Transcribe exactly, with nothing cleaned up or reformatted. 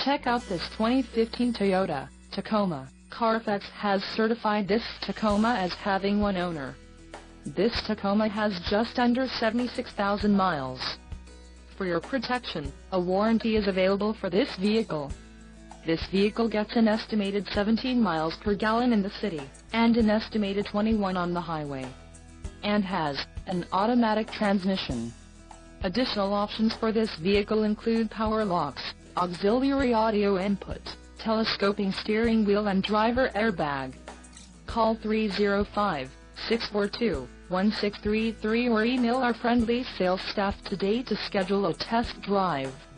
Check out this twenty fifteen Toyota Tacoma. Carfax has certified this Tacoma as having one owner. This Tacoma has just under seventy-six thousand miles. For your protection, a warranty is available for this vehicle. This vehicle gets an estimated seventeen miles per gallon in the city, and an estimated twenty-one on the highway. And has an automatic transmission. Additional options for this vehicle include power locks, auxiliary audio input, telescoping steering wheel and driver airbag. Call three oh five, six four two, one six three three or email our friendly sales staff today to schedule a test drive.